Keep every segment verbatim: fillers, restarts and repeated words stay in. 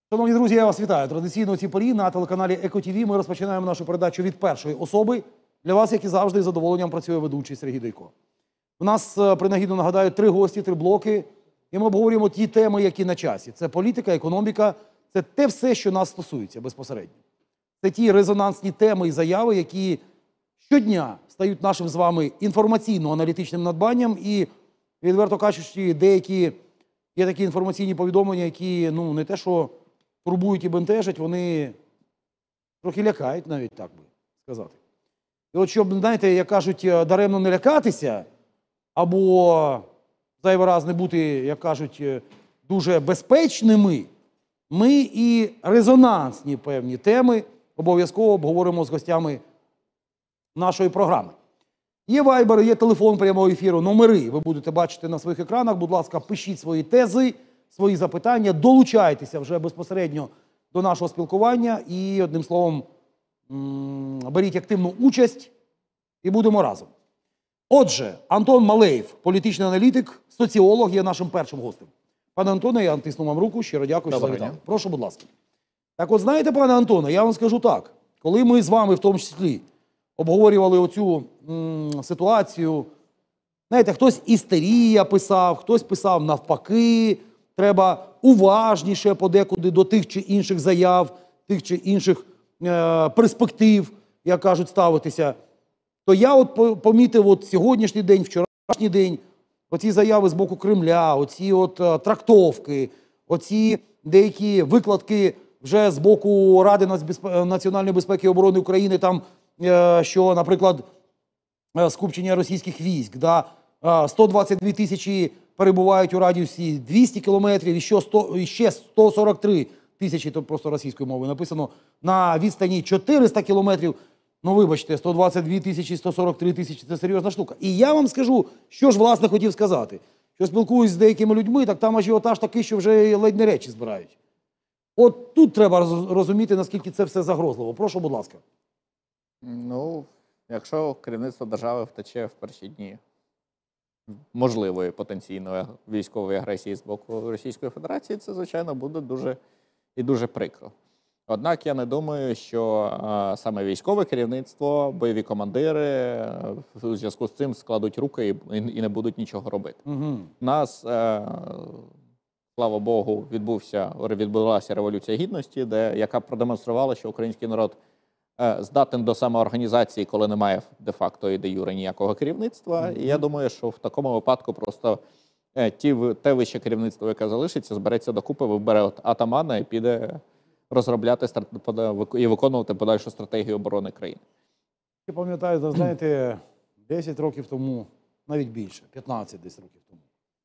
Шановні друзі, я вас вітаю. Традиційно у цій порі на телеканалі Еко ТІВІ ми розпочинаємо нашу передачу від першої особи. Для вас, як і завжди, з задоволенням працює ведучий Сергій Дейко. У нас, принагідно нагадаю, три гості, три блоки. І ми обговорюємо ті теми, які на часі. Це політика, економіка, це те все, що нас стосується безпосередньо. Це ті резонансні теми і заяви, які щодня стають нашим з вами інформаційно-аналітичним надбанням. І, відверто кажучи, деякі є такі інформаційні повідомлення, які, ну, не те, що турбують і бентежать, вони трохи лякають, навіть так би сказати. І от щоб, знаєте, як кажуть, даремно не лякатися, або зайвий раз не бути, як кажуть, дуже безпечними, ми і резонансні певні теми обов'язково обговоримо з гостями нашої програми. Є вайбер, є телефон прямого ефіру, номери ви будете бачити на своїх екранах. Будь ласка, пишіть свої тези, свої запитання, долучайтеся вже безпосередньо до нашого спілкування і, одним словом, беріть активну участь і будемо разом. Отже, Антон Малеєв, політичний аналітик, соціолог, є нашим першим гостем. Пане Антоне, я тисну вам руку, щиро дякую, що завітали. Прошу, будь ласка. Так от, знаєте, пане Антоне, я вам скажу так, коли ми з вами в тому числі обговорювали оцю м, ситуацію, знаєте, хтось істерія писав, хтось писав навпаки, треба уважніше подекуди до тих чи інших заяв, тих чи інших е, перспектив, як кажуть, ставитися. То я от помітив от сьогоднішній день, вчорашній день, оці заяви з боку Кремля, оці от е, трактовки, оці деякі викладки вже з боку Ради національної безпеки і оборони України, там, е, що, наприклад, е, скупчення російських військ, да, е, сто двадцять дві тисячі перебувають у радіусі двісті кілометрів, і ще, сто, і ще сто сорок три тисячі, тут просто російською мовою написано, на відстані чотириста кілометрів. Ну, вибачте, сто двадцять дві тисячі, сто сорок три тисячі – це серйозна штука. І я вам скажу, що ж, власне, хотів сказати. Що спілкуюсь з деякими людьми, так там ажіотаж такий, що вже ледь не речі збирають. От тут треба розуміти, наскільки це все загрозливо. Прошу, будь ласка. Ну, якщо керівництво держави втече в перші дні можливої потенційної військової агресії з боку Російської Федерації, це, звичайно, буде дуже і дуже прикро. Однак я не думаю, що а, саме військове керівництво, бойові командири а, у зв'язку з цим складуть руки і, і не будуть нічого робити. Угу. У нас, а, слава Богу, відбувся, відбулася Революція Гідності, де, яка продемонструвала, що український народ а, здатен до самоорганізації, коли немає де-факто і де-юре ніякого керівництва. Угу. І я думаю, що в такому випадку просто а, ті, те вище керівництво, яке залишиться, збереться докупи, вибере атамана і піде розробляти і виконувати подальшу стратегію оборони країни. Я пам'ятаю, знаєте, десять років тому, навіть більше, п'ятнадцять десь років тому,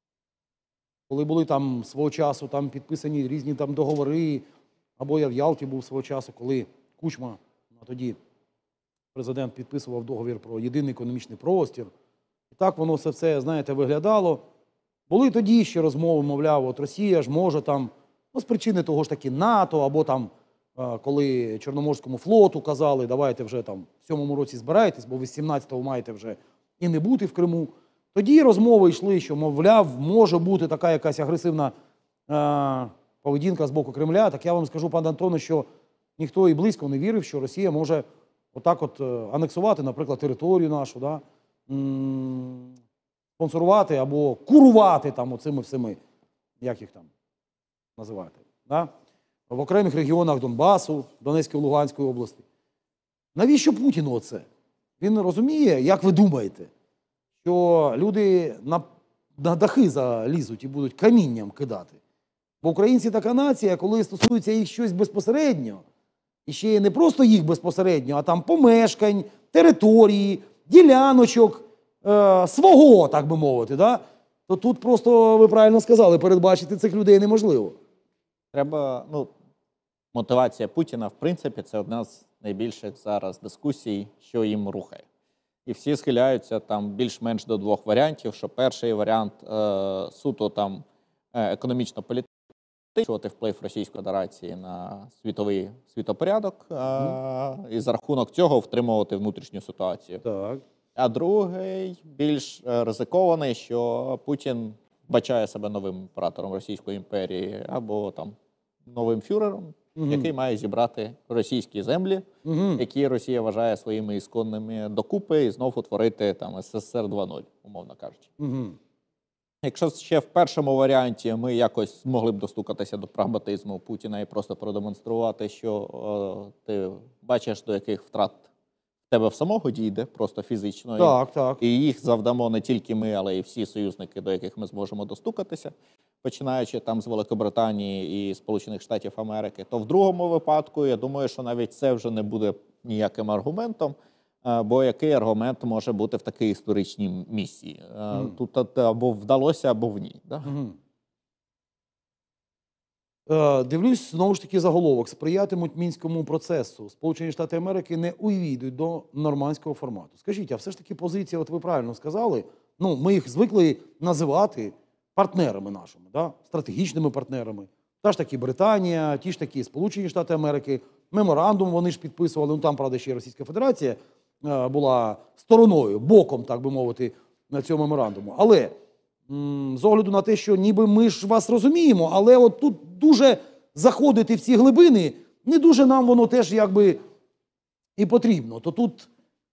коли були там свого часу там підписані різні там договори, або я в Ялті був свого часу, коли Кучма, а тоді президент, підписував договір про єдиний економічний простір. І так воно все, все, знаєте, виглядало. Були тоді ще розмови, мовляв, от Росія ж може там, ну, з причини того ж таки НАТО, або там, коли Чорноморському флоту казали, давайте вже там в сьомому році збирайтесь, бо ви з сімнадцятого маєте вже і не бути в Криму. Тоді розмови йшли, що, мовляв, може бути така якась агресивна е, поведінка з боку Кремля. Так я вам скажу, пане Антоне, що ніхто і близько не вірив, що Росія може отак от анексувати, наприклад, територію нашу, да? М- спонсорувати або курувати там оцими всіми, як їх там називати, да? В окремих регіонах Донбасу, Донецької, Луганської області. Навіщо Путіну оце? Він розуміє, як ви думаєте, що люди на, на дахи залізуть і будуть камінням кидати. Бо українці така нація, коли стосується їх щось безпосередньо, і ще не просто їх безпосередньо, а там помешкань, території, діляночок, е, свого, так би мовити, да? То тут просто, ви правильно сказали, передбачити цих людей неможливо. Треба, ну, мотивація Путіна, в принципі, це одна з найбільших зараз дискусій, що їм рухає. І всі схиляються там більш-менш до двох варіантів, що перший варіант е, суто там е, економічно-політичний, вплив Російської Федерації на світовий світопорядок, е, mm. і за рахунок цього втримувати внутрішню ситуацію. Так. А другий, більш ризикований, що Путін вбачає себе новим імператором Російської імперії, або там новим фюрером, Мгм. який має зібрати російські землі, Мгм. які Росія вважає своїми ісконними, докупи і знов утворити там ес ес ес ер два нуль, умовно кажучи. Мгм. Якщо ще в першому варіанті ми якось змогли б достукатися до прагматизму Путіна і просто продемонструвати, що о, ти бачиш, до яких втрат в тебе в самого дійде, просто фізично, і- Так, так. і їх завдамо не тільки ми, але й всі союзники, до яких ми зможемо достукатися, починаючи там з Великобританії і Сполучених Штатів Америки, то в другому випадку, я думаю, що навіть це вже не буде ніяким аргументом, е, бо який аргумент може бути в такій історичній місії? Е, Мгм. Тут от або вдалося, або в ній. Да? Мгм. Е, Дивлюсь, знову ж таки, заголовок. Сприятимуть Мінському процесу. Сполучені Штати Америки не увійдуть до нормандського формату. Скажіть, а все ж таки позиція, от ви правильно сказали, ну, ми їх звикли називати партнерами нашими, да? Стратегічними партнерами. Та ж таки Британія, ті ж такі Сполучені Штати Америки, меморандум вони ж підписували, ну там, правда, ще й Російська Федерація е, була стороною, боком, так би мовити, на цьому меморандуму. Але м, з огляду на те, що ніби ми ж вас розуміємо, але от тут дуже заходити в ці глибини, не дуже нам воно теж якби і потрібно. То тут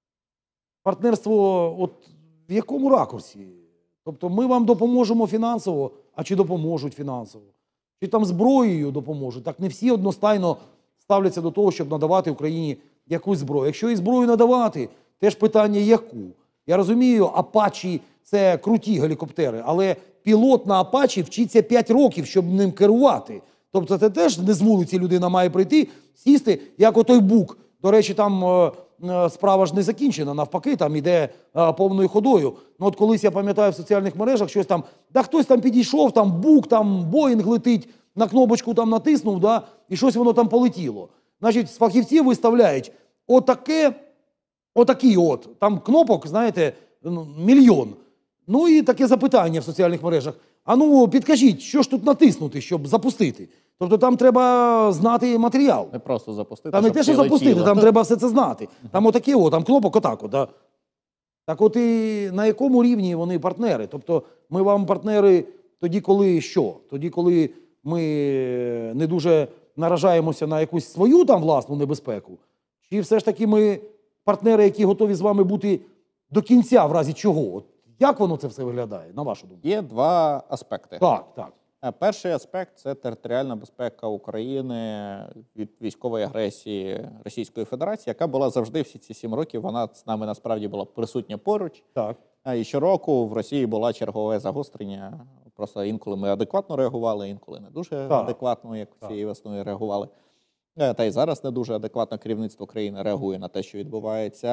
партнерство от в якому ракурсі? Тобто ми вам допоможемо фінансово, а чи допоможуть фінансово? Чи там зброєю допоможуть? Так не всі одностайно ставляться до того, щоб надавати Україні якусь зброю. Якщо і зброю надавати, теж питання яку? Я розумію, Апачі – це круті гелікоптери, але пілот на Апачі вчиться п'ять років, щоб ним керувати. Тобто це теж не з вулиці людина має прийти, сісти, як отой Бук. До речі, там е, е, справа ж не закінчена, навпаки, там іде е, повною ходою. Ну от колись, я пам'ятаю, в соціальних мережах щось там, да хтось там підійшов, там Бук, там Боїнг летить, на кнопочку там натиснув, да, і щось воно там полетіло. Значить, фахівці виставляють отаке, отакий от, там кнопок, знаєте, ну, мільйон. Ну і таке запитання в соціальних мережах. А ну, підкажіть, що ж тут натиснути, щоб запустити? Тобто там треба знати матеріал. Не просто запустити, Там не щоб те, що прилетіло. запустити, там треба все це знати. Там отаке, о, там кнопок отак. От, да. Так от і на якому рівні вони партнери? Тобто ми вам партнери тоді, коли що? Тоді, коли ми не дуже наражаємося на якусь свою там власну небезпеку? Чи все ж таки ми партнери, які готові з вами бути до кінця, в разі чого? От як воно це все виглядає, на вашу думку? Є два аспекти. Так, так. Е, Перший аспект – це територіальна безпека України від військової агресії Російської Федерації, яка була завжди всі ці сім років, вона з нами насправді була присутня поруч. Так. Е, І щороку в Росії було чергове загострення. Просто інколи ми адекватно реагували, інколи не дуже Так. адекватно, як цієї весною реагували. Е, Та й зараз не дуже адекватно керівництво країни реагує на те, що відбувається.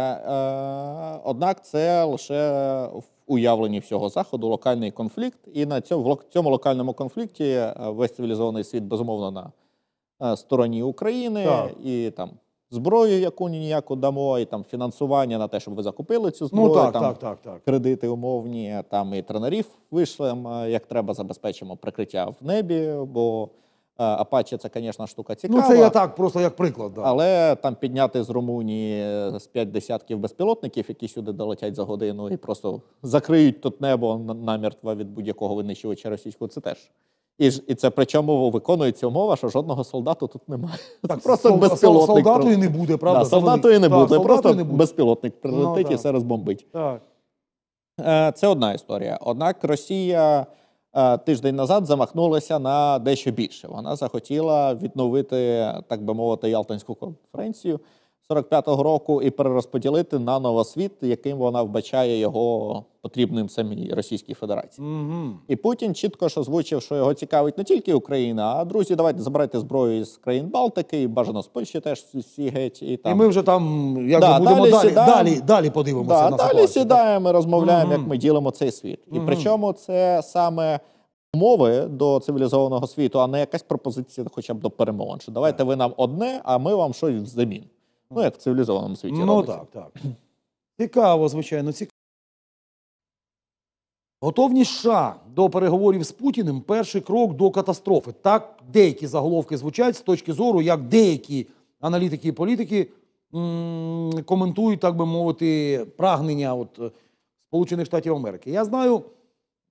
Е, Однак це лише в уявленні всього Заходу локальний конфлікт. І на цьому, в лок- цьому локальному конфлікті е, весь цивілізований світ, безумовно, на е, стороні України. Так. І там зброю, яку ніяку дамо, і там фінансування на те, щоб ви закупили цю зброю. Ну так, там, так, так, так. кредити умовні, там і тренерів вишлемо, як треба, забезпечимо прикриття в небі, бо е, Апачі це, звісно, штука цікава. Ну це я так, просто як приклад. Да. Але там підняти з Румунії з п'ять десятків безпілотників, які сюди долетять за годину і просто закриють тут небо на- намертво від будь-якого винищувача російського, це теж. І, ж, і це причому виконується умова, що жодного солдату тут немає. Це Так, просто сол- безпілотник. солдату про- і не буде, правда? Да, це солдату великий. і не Так, буде, солдату просто і не буде. безпілотник прилетить Ну, і так. все розбомбить. Так. Е, Це одна історія. Однак Росія е, тиждень назад замахнулася на дещо більше. Вона захотіла відновити, так би мовити, Ялтинську конференцію сорок п'ятого року і перерозподілити на новосвіт, яким вона вбачає його потрібним самій Російській Федерації. Угу. І Путін чітко ж озвучив, що його цікавить не тільки Україна, а друзі, давайте забирайте зброю з країн Балтики, і бажано з Польщі теж всі геть. І, там. І ми вже там як Да, би будемо далі далі, сідаємо. далі, далі подивимося Да, на далі ситуацію. сідаємо, розмовляємо, Мгм. як ми ділимо цей світ. І Мгм. причому це саме умови до цивілізованого світу, а не якась пропозиція хоча б до перемовин. Що давайте ви нам одне, а ми вам щось взамін. Ну, як в цивілізованому світі Ну робиться. так, так. Цікаво, звичайно, цікаво. Готовність США до переговорів з Путіним – перший крок до катастрофи. Так деякі заголовки звучать з точки зору, як деякі аналітики і політики м, коментують, так би мовити, прагнення от, е, Сполучених Штатів Америки. Я знаю,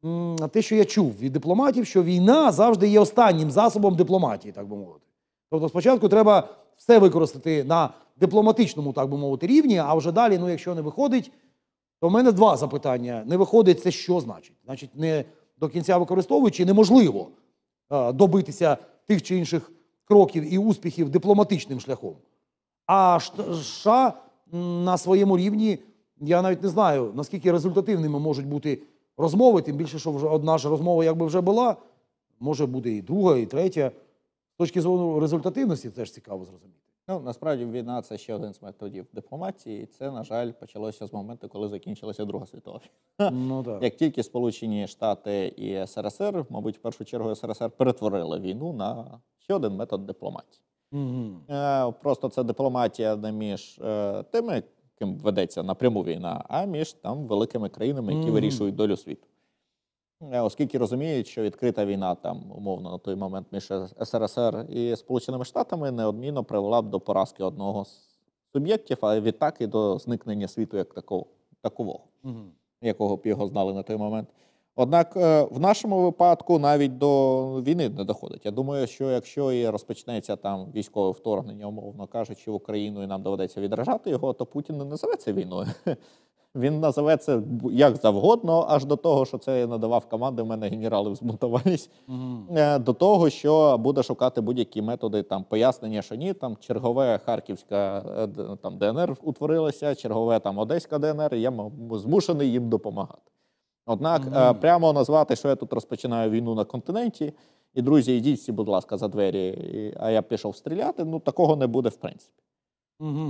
м, те, що я чув від дипломатів, що війна завжди є останнім засобом дипломатії, так би мовити. Тобто спочатку треба все використати на дипломатичному, так би мовити, рівні, а вже далі, ну, якщо не виходить, то в мене два запитання. Не виходить, це що значить? Значить, не до кінця використовуючи, неможливо е, добитися тих чи інших кроків і успіхів дипломатичним шляхом. А США на своєму рівні, я навіть не знаю, наскільки результативними можуть бути розмови, тим більше, що вже одна ж розмова якби вже була, може бути і друга, і третя. З точки зору результативності теж цікаво зрозуміти. Ну, насправді, війна – це ще один з методів дипломатії, і це, на жаль, почалося з моменту, коли закінчилася Друга світова війна. Ну, так. Як тільки Сполучені Штати і СРСР, мабуть, в першу чергу СРСР перетворили війну на ще один метод дипломатії. Угу. Е, Просто це дипломатія не між е, тими, ким ведеться напряму війна, а між там великими країнами, які Мгм. вирішують долю світу. Е, Оскільки розуміють, що відкрита війна там, умовно, на той момент між СРСР і Сполученими Штатами неодмінно привела б до поразки одного з суб'єктів, а відтак і до зникнення світу як такого, такового, Угу. якого б його знали на той момент. Однак е, в нашому випадку навіть до війни не доходить. Я думаю, що якщо і розпочнеться там військове вторгнення, умовно кажучи, в Україну, і нам доведеться відражати його, то Путін не називе це війною. Він називе це бу- як завгодно, аж до того, що це я надавав команди, в мене генерали взбунтувались, Угу. е, до того, що буде шукати будь-які методи там пояснення, що ні, там чергове Харківська е, д- там ДНР утворилося, чергове там Одеська ДНР, і я м- змушений їм допомагати. Однак Мгм. е, прямо назвати, що я тут розпочинаю війну на континенті, і, друзі, йдіть всі, будь ласка, за двері, і- а я пішов стріляти, ну такого не буде в принципі. Угу.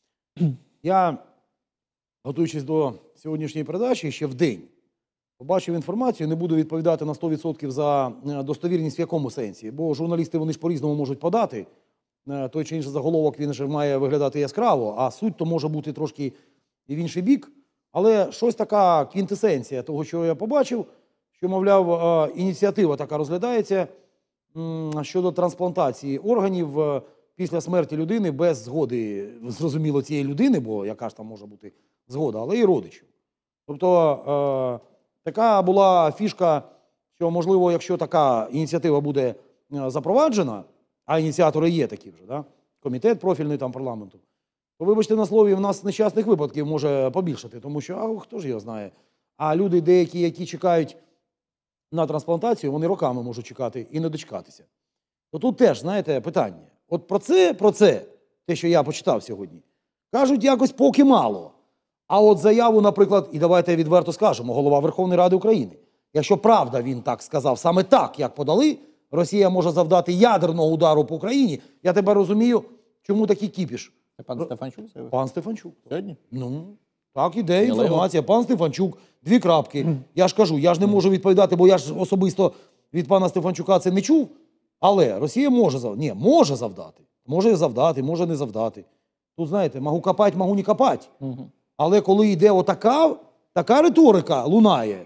Я, готуючись до сьогоднішньої передачі, ще в день побачив інформацію, не буду відповідати на сто відсотків за е, достовірність в якому сенсі, бо журналісти вони ж по-різному можуть подати. Е, Той чи інший заголовок, він же має виглядати яскраво, а суть то може бути трошки і в інший бік. Але щось така квінтесенція того, що я побачив, що, мовляв, е, ініціатива така розглядається м, щодо трансплантації органів е, після смерті людини без згоди, зрозуміло, цієї людини, бо яка ж там може бути згода, але і родичів. Тобто е, така була фішка, що, можливо, якщо така ініціатива буде е, запроваджена, а ініціатори є такі вже, да? Комітет профільний там парламенту, то, вибачте на слові, в нас нещасних випадків може побільшати, тому що, а хто ж його знає. А люди деякі, які чекають на трансплантацію, вони роками можуть чекати і не дочекатися. То тут теж, знаєте, питання. От про це, про це, те, що я почитав сьогодні, кажуть якось поки мало. А от заяву, наприклад, і давайте відверто скажемо, голова Верховної Ради України, якщо правда він так сказав, саме так, як подали, Росія може завдати ядерного удару по Україні, я тепер розумію, чому такий кіпіш. Це пан Стефанчук заявив? Пан Стефанчук. Сьогодні? Ну, так іде Сміливо. інформація. Пан Стефанчук, дві крапки. Я ж кажу, я ж не можу відповідати, бо я ж особисто від пана Стефанчука це не чув. Але Росія може завдати. Ні, може завдати. Може завдати, може не завдати. Тут, знаєте, можу копати, можу не копати. Угу. Але коли йде отака, така риторика лунає,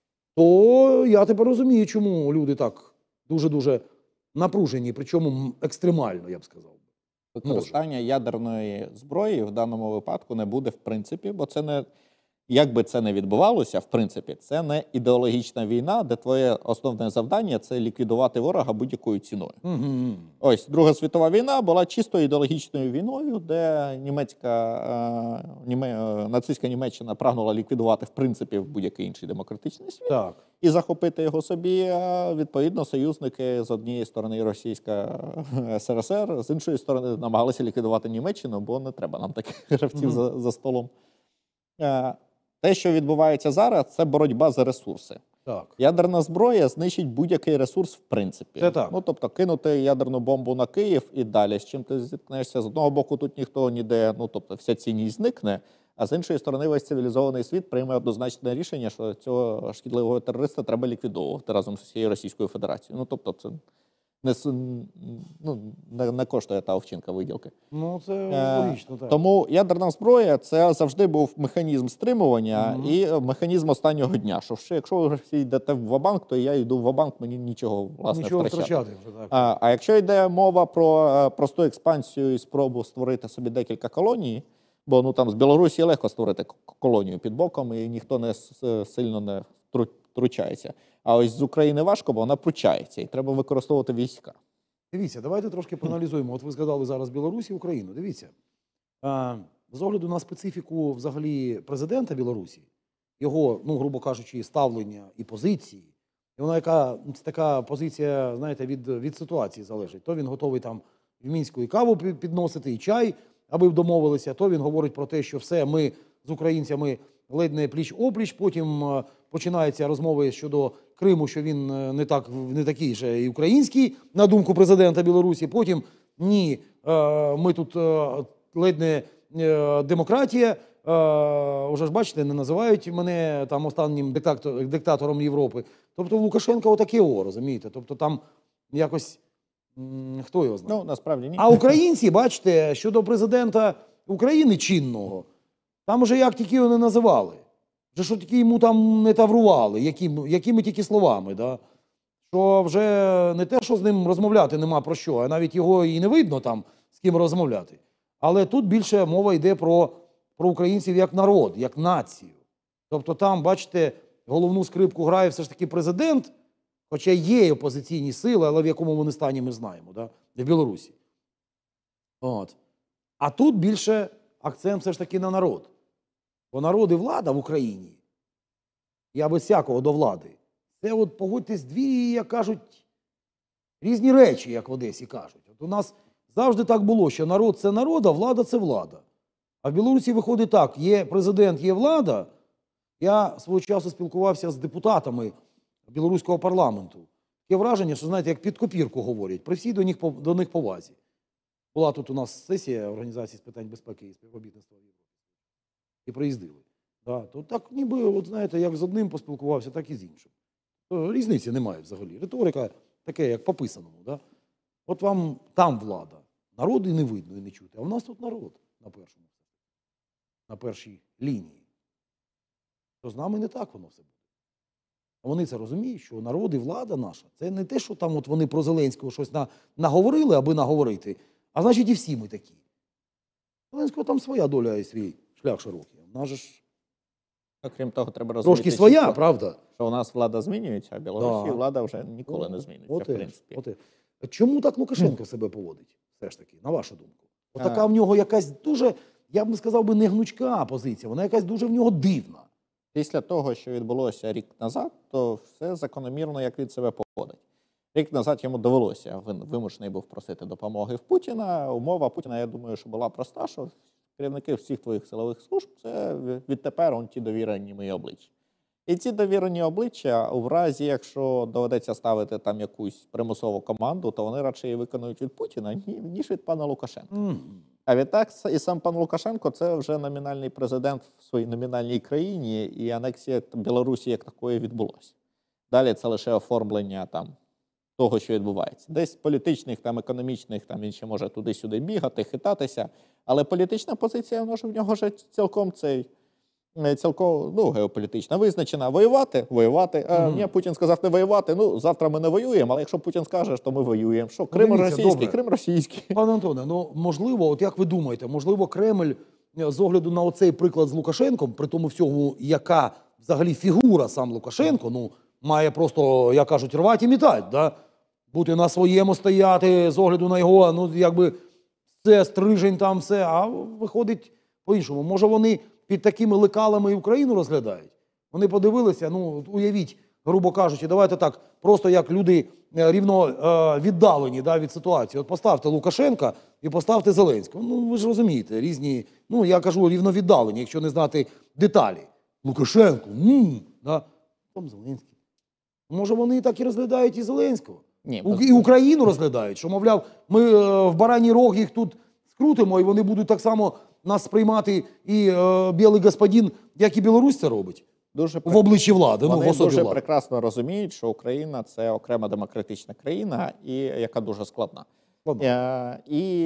то я тепер розумію, чому люди так дуже-дуже напружені, причому м, екстремально, я б сказав. Використання ядерної зброї в даному випадку не буде в принципі, бо це не, як би це не відбувалося, в принципі, це не ідеологічна війна, де твоє основне завдання – це ліквідувати ворога будь-якою ціною. Угу. Ось, Друга світова війна була чисто ідеологічною війною, де німецька, е, німе, е, нацистська Німеччина прагнула ліквідувати, в принципі, будь-який інший демократичний світ Так. і захопити його собі. А відповідно, союзники з однієї сторони Російська СРСР, з іншої сторони намагалися ліквідувати Німеччину, бо не треба нам таких гравців Мгм. за, за столом. Е, Те, що відбувається зараз, це боротьба за ресурси. Так. Ядерна зброя знищить будь-який ресурс в принципі. Це так. Ну, тобто кинути ядерну бомбу на Київ і далі, з чим ти зіткнешся. З одного боку, тут ніхто ніде, ну, тобто вся цінність зникне, а з іншої сторони весь цивілізований світ прийме однозначне рішення, що цього шкідливого терориста треба ліквідовувати разом з усією Російською Федерацією. Ну, тобто це не, с- ну, не, не коштує та овчинка виділки. Ну, це Е, логічно, так. Тому ядерна зброя – це завжди був механізм стримування Мгм. і механізм останнього дня. Що ще, якщо ви всі йдете в ва-банк, то я йду в ва-банк, мені нічого, власне, Нічого втрачати. втрачати вже, так. А, а якщо йде мова про е, просту експансію і спробу створити собі декілька колоній, бо ну там з Білорусі легко створити к- колонію під боком, і ніхто не с- сильно не втру- втручається. А ось з України важко, бо вона пручається, і треба використовувати війська. Дивіться, давайте трошки проаналізуємо. От ви згадали зараз Білорусь і Україну. Дивіться, а, з огляду на специфіку взагалі президента Білорусі, його, ну, грубо кажучи, ставлення і позиції, і вона яка така позиція, знаєте, від, від ситуації залежить. То він готовий там в Мінську і каву підносити, і чай, аби домовилися, то він говорить про те, що все, ми з українцями ледь не пліч-опліч, потім е, починаються розмови щодо Криму, що він е, не, так, не такий же і український, на думку президента Білорусі, потім ні, е, ми тут е, ледь не е, демократія, е, уже ж бачите, не називають мене там останнім диктатор, диктатором Європи. Тобто в Лукашенка отаке о, розумієте, тобто там якось, м, хто його знає. Ну, насправді ні. А українці, бачите, щодо президента України чинного, там уже як тільки його не називали, вже що тільки йому там не таврували, якими, якими тільки словами, да? Що вже не те, що з ним розмовляти нема про що, а навіть його і не видно там, з ким розмовляти. Але тут більше мова йде про, про українців як народ, як націю. Тобто там, бачите, головну скрипку грає все ж таки президент, хоча є опозиційні сили, але в якому вони стані ми знаємо, да? В Білорусі. От. А тут більше акцент все ж таки на народ. Бо народ і влада в Україні, я без всякого до влади, це от, погодьтесь, дві, як кажуть, різні речі, як в Одесі кажуть. От у нас завжди так було, що народ – це народ, а влада – це влада. А в Білорусі виходить так, є президент, є влада. Я свого часу спілкувався з депутатами білоруського парламенту. Таке враження, що, знаєте, як під копірку говорять, при всій до них, до них повазі. Була тут у нас сесія Організації з питань безпеки і співробітництва в Європі. І приїздили. Да, то так ніби, от знаєте, як з одним поспілкувався, так і з іншим. То різниці немає взагалі. Риторика таке, як по писаному. Да? От вам там влада. Народу і не видно, і не чути. А в нас тут народ на першому. На першій лінії. То з нами не так воно все буде. А вони це розуміють, що народ і влада наша, це не те, що там от вони про Зеленського щось на, наговорили, аби наговорити, а значить і всі ми такі. Зеленського там своя доля і свій шлях широкий. У нас же ж Окрім того, треба розуміти, трошки своя, чітко, правда? що у нас влада змінюється, а в Білорусі Да. влада вже ніколи не змінюється, От в і- принципі. от і. Чому так Лукашенко себе поводить, все ж таки, на вашу думку? Отака А. в нього якась дуже, я б не сказав би, не гнучка позиція, вона якась дуже в нього дивна. Після того, що відбулося рік назад, то все закономірно, як він себе поводить. Рік назад йому довелося, він вимушений був просити допомоги в Путіна. Умова Путіна, я думаю, що була проста, що керівники всіх твоїх силових служб – це відтепер он ті довірені мої обличчя. І ці довірені обличчя, у разі, якщо доведеться ставити там якусь примусову команду, то вони радше її виконують від Путіна, ніж від пана Лукашенка. Мгм. А відтак і сам пан Лукашенко – це вже номінальний президент в своїй номінальній країні, і анексія Білорусі як такої відбулося. Далі це лише оформлення там того, що відбувається. Десь політичних, там, економічних, там він ще може туди-сюди бігати, хитатися, але політична позиція, вона ж в нього вже цілком цей, цілком, ну, геополітична, визначена. Воювати? Воювати. А, Мгм. ні, Путін сказав не воювати, ну, завтра ми не воюємо, але якщо Путін скаже, то ми воюємо. Що, Крим дивіться, російський, добре. Крим російський. Пане Антоне, ну можливо, от як ви думаєте, можливо, Кремль е, з огляду на оцей приклад з Лукашенком, при тому всьому, яка взагалі фігура сам Лукашенко, ну, має просто, як кажуть, рвати і мітати, да? Бути на своєму стояти з огляду на його, ну, якби, це стрижень там, все, а виходить по-іншому. Може, вони під такими лекалами і Україну розглядають? Вони подивилися, ну, от уявіть, грубо кажучи, давайте так, просто як люди е, рівно е, віддалені, да, від ситуації. От поставте Лукашенка і поставте Зеленського. Ну, ви ж розумієте, різні, ну, я кажу, рівно віддалені, якщо не знати деталі. Лукашенко, м, да, там Зеленський. Може, вони так і розглядають і Зеленського? Ні, У- без- І Україну розглядають, що, мовляв, ми е, в бараній рог їх тут скрутимо, і вони будуть так само нас сприймати і е, білий господин, як і Білорусь це робить. Дуже В обличчі влади, ну, в Вони особі дуже влади. прекрасно розуміють, що Україна – це окрема демократична країна, і яка дуже складна. Ладно. Е, і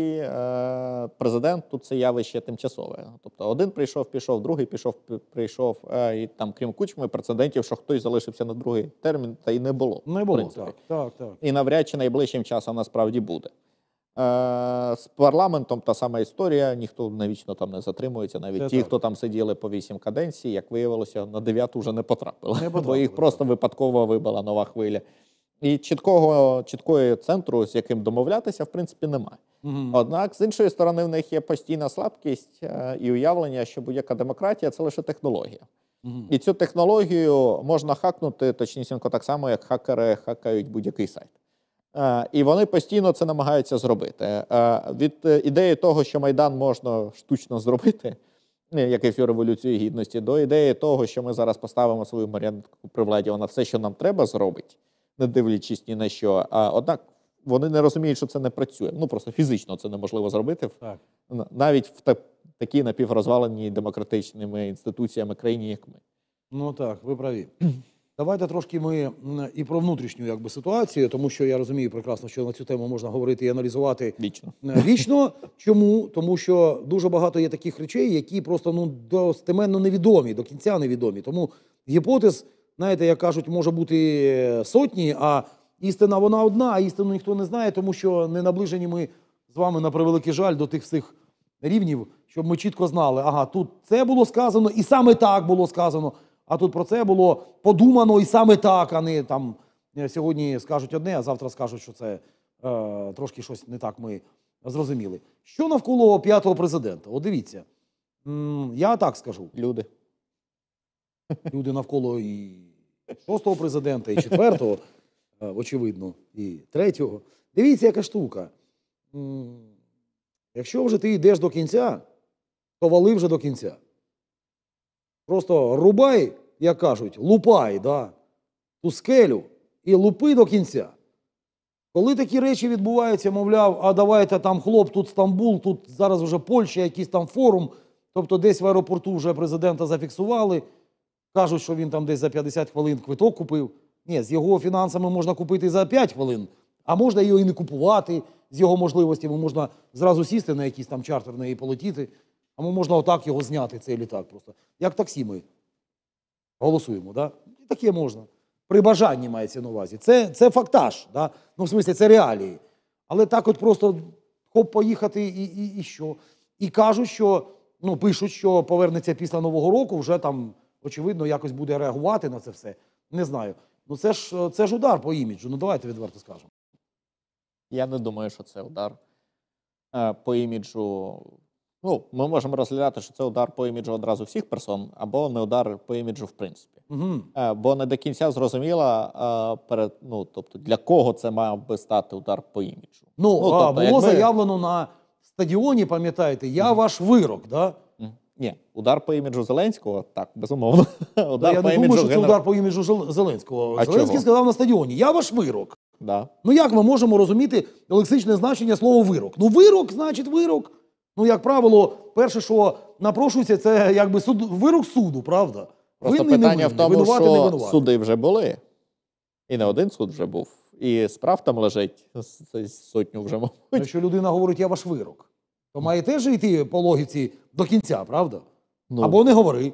е, президент тут це явище тимчасове. Тобто один прийшов, пішов, другий пішов, пі- прийшов. Е, і там, крім Кучми, прецедентів, що хтось залишився на другий термін, та й не було. Не в було, принципі. так, так, так. І навряд чи найближчим часом насправді буде. З парламентом та сама історія, ніхто навічно там не затримується, навіть Це ті, так. хто там сиділи по вісім каденцій, як виявилося, на дев'яту вже не потрапили, Не бо потрапили, їх просто випадково вибила нова хвиля. І чіткого, чіткої центру, з яким домовлятися, в принципі, немає. Мгм. Однак, з іншої сторони, в них є постійна слабкість е, і уявлення, що будь-яка демократія – це лише технологія. Мгм. І цю технологію можна хакнути, точнісінько так само, як хакери хакають будь-який сайт. Е, І вони постійно це намагаються зробити. Е, Від е, ідеї того, що Майдан можна штучно зробити, е, як і всю Революцію Гідності, до ідеї того, що ми зараз поставимо свою маріонетку при владі, вона все, що нам треба, зробить, не дивлячись ні на що. А, однак вони не розуміють, що це не працює. Ну, просто фізично це неможливо зробити. Так. Н- Навіть в та- такій напіврозваленій демократичними інституціями країні, як ми. Ну так, ви праві. Давайте трошки ми м, і про внутрішню якби, ситуацію, тому що я розумію прекрасно, що на цю тему можна говорити і аналізувати Вічно. е, вічно. Чому? Тому що дуже багато є таких речей, які просто ну, достеменно невідомі, до кінця невідомі. Тому гіпотез, знаєте, як кажуть, може бути сотні, а істина вона одна, а істину ніхто не знає, тому що не наближені ми з вами, на превеликий жаль, до тих всіх рівнів, щоб ми чітко знали, ага, тут це було сказано, і саме так було сказано, а тут про це було подумано, і саме так, а не там е, сьогодні скажуть одне, а завтра скажуть, що це е, трошки щось не так ми зрозуміли. Що навколо п'ятого президента? От дивіться, м, я так скажу, Люди. люди навколо і шостого президента, і четвертого, е, очевидно, і третього. Дивіться, яка штука. М, Якщо вже ти йдеш до кінця, то вали вже до кінця. Просто рубай, як кажуть, лупай, да, ту скелю і лупи до кінця. Коли такі речі відбуваються, мовляв, а давайте там хлоп, тут Стамбул, тут зараз вже Польща, якийсь там форум, тобто десь в аеропорту вже президента зафіксували, кажуть, що він там десь за п'ятдесят хвилин квиток купив. Ні, з його фінансами можна купити за п'ять хвилин, а можна його і не купувати, з його можливостями можна зразу сісти на якийсь там чартерний і полетіти, а можна отак його зняти, цей літак просто. Як таксі ми голосуємо, да? І таке можна. При бажанні мається на увазі. Це, це фактаж, да? Ну, в смислі, це реалії. Але так от просто хоп, поїхати і, і, і що? І кажуть, що, ну, пишуть, що повернеться після Нового року, вже там, очевидно, якось буде реагувати на це все. Не знаю. Ну, це ж, це ж удар по іміджу, ну, давайте відверто скажемо. Я не думаю, що це удар е, по іміджу. Ну, ми можемо розглядати, що це удар по іміджу одразу всіх персон, або не удар по іміджу в принципі. Угу. Е, бо не до кінця зрозуміло, е, перед, ну, тобто, для кого це мав би стати удар по іміджу. Ну, Ну, а, тобто, було якби- заявлено на стадіоні, пам'ятаєте, я ваш вирок, да? М, Ні, удар по іміджу Зеленського, так, безумовно. Та Удар я по не іміджу думаю, що це генера- удар по іміджу Жел- Зеленського. А Зеленський чого? сказав на стадіоні, я ваш вирок. Да. Ну як ми можемо розуміти лексичне значення слова вирок? Ну вирок, значить вирок. Ну, як правило, перше, що напрошується, це якби суд, вирок суду, правда? Просто Винний, питання не в тому, винуватий, не що винуватий. суди вже були. І не один суд вже був. І справ там лежить з- з сотню вже, мабуть. Якщо людина говорить, я ваш вирок, то має теж йти по логіці до кінця, правда? Ну, Або не говори.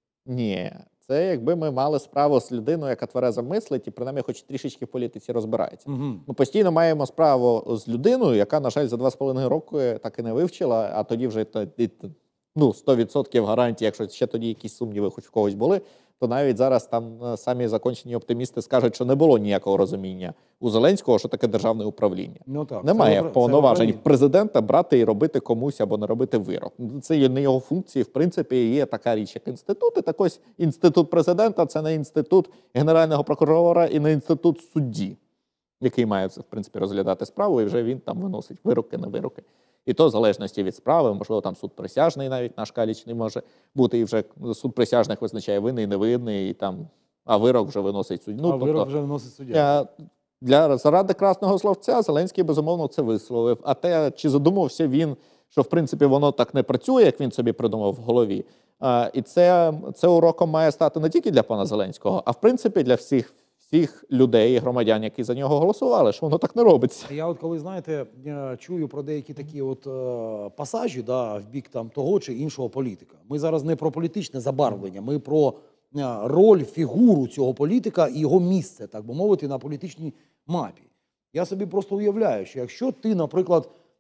Ні. Це якби ми мали справу з людиною, яка тверезо мислить і принаймні хоч трішечки в політиці розбирається. Угу. Ми постійно маємо справу з людиною, яка, на жаль, за два з половиною роки так і не вивчила, а тоді вже та- і- ну, сто відсотків гарантії, якщо ще тоді якісь сумніви хоч в когось були, то навіть зараз там е, самі закончені оптимісти скажуть, що не було ніякого розуміння у Зеленського, що таке державне управління. Ну, так, Немає це ви- це повноважень ви праві. президента брати і робити комусь або не робити вирок. Це є не його функції. В принципі, є така річ, як інститути. Так ось інститут президента – це не інститут генерального прокурора і не інститут судді, який має в принципі розглядати справу, і вже він там виносить вироки, не вироки. І то в залежності від справи, можливо, там суд присяжний навіть наш калічний може бути, і вже суд присяжних визначає винний, невинний, і там, а вирок вже виносить суддя. А вирок вже вносить суддя. Е, Для заради красного словця Зеленський, безумовно, це висловив. А те, чи задумався він, що в принципі воно так не працює, як він собі придумав в голові. Е, І це, це уроком має стати не тільки для пана Зеленського, а в принципі для всіх, всіх людей і громадян, які за нього голосували, що воно так не робиться. Я от коли, знаєте, е, чую про деякі такі от е, пасажі, да, в бік там того чи іншого політика. Ми зараз не про політичне забарвлення, ми про е, роль, фігуру цього політика і його місце, так би мовити, на політичній мапі. Я собі просто уявляю, що якщо ти, наприклад,